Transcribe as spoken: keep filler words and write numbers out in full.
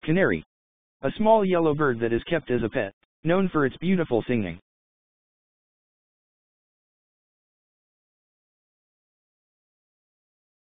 Canary. A small yellow bird that is kept as a pet, known for its beautiful singing.